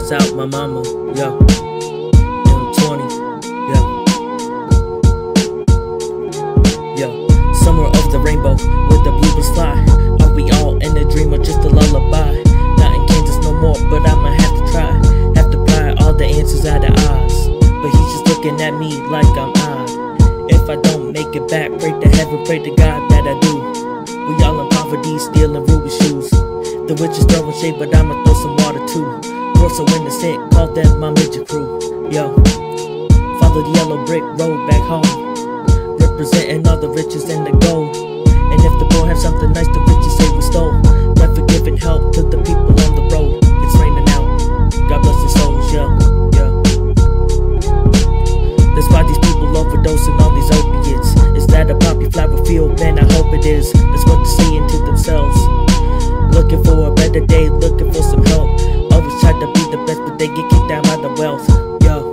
shouts out my mama, yo. M20, yo. Yo, somewhere over the rainbow, where the bluebirds fly. Are we all in a dream or just a lullaby? Not in Kansas no more, but I'ma have to try. Have to pry all the answers out of Oz. But he's just looking at me like I'm odd. If I don't make it back, pray to heaven, pray to God that I do. We all in poverty, stealing ruby shoes. The witch is throwing shade, but I'ma throw some water too. Throw so innocent, call them my midget crew. Yo, follow the yellow brick road back home, representing all the riches and the gold. And if the poor have something nice, the riches say we stole. Never giving help to the people on the road. It's raining out, God bless their souls, yo, yo. That's why these people overdosing on these opiates. Is that a poppy flower field? Man, I hope it is. That's what they're saying to themselves. Looking for a better day, looking for some help. Always try to be the best, but they get kicked out by the wealth. Yo,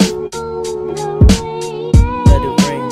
let it rain.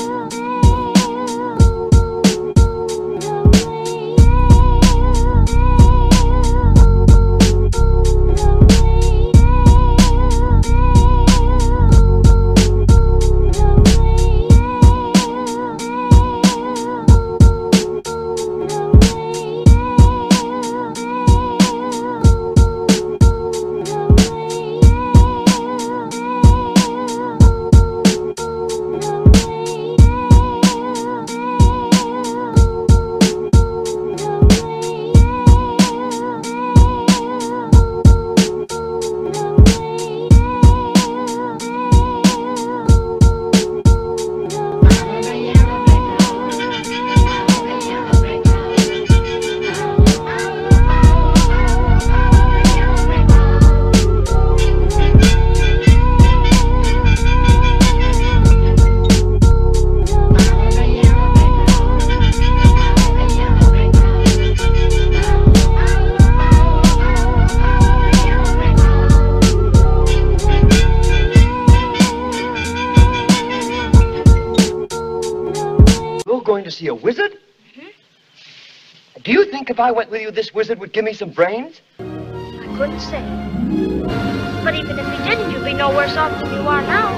Going to see a wizard? Do you think if I went with you, this wizard would give me some brains? I couldn't say. But even if he didn't, you'd be no worse off than you are now.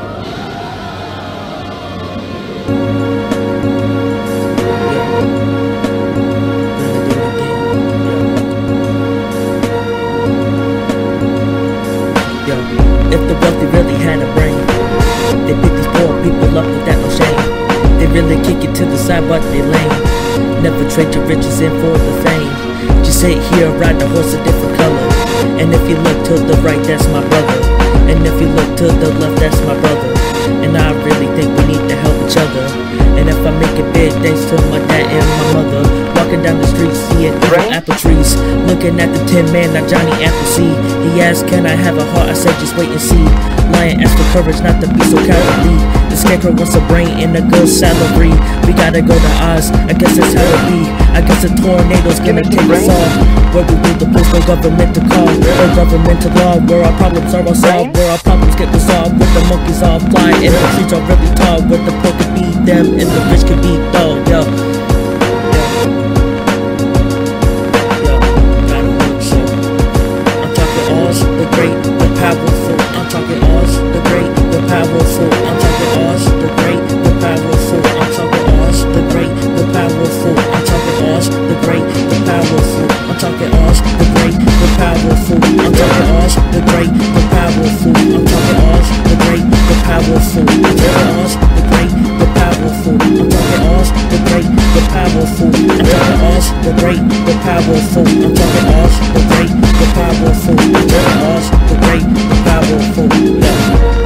Yo, if the wealthy really had a brain, they pick these poor people up without no shame. They really kick it to the side, but they lame. Never trade your riches in for the fame. Just sit here, ride the horse a different color. And if you look to the right, that's my brother. And if you look to the left, that's my brother. And I really think we need to help each other. And if I make it big, thanks to my dad and my mother. Walking down the street, seeing apple trees. Looking at the Tin Man, not Johnny Appleseed. He asked, can I have a heart? I said, just wait and see. Lion asked for courage, not to be so cowardly. The scarecrow wants a brain and a good salary. We gotta go to Oz, I guess that's how it be. I guess a tornado's gonna take us all. Where we build the place, no government to call. No governmental law, where our problems are all solved. Where our problems get resolved, where the monkeys all fly. And the trees are really tall, where the poor can be them and the rich can be dull, yo. The great, the powerful, I'm talking Oz, the great, the powerful, I'm talking Oz, the great, the powerful, I'm talking Oz, the great, the powerful, I'm talking Oz, the great, the powerful, I'm talking Oz, the great, the powerful, I'm talking Oz, the great, the powerful, I'm talking Oz, the great, the powerful, I'm talking Oz, the great, the powerful, I'm talking Oz, the great, the powerful, I'm talking Oz, the great, the powerful, I'm talking Oz, the great, the powerful, I'm talking Oz, the great, the powerful, yeah.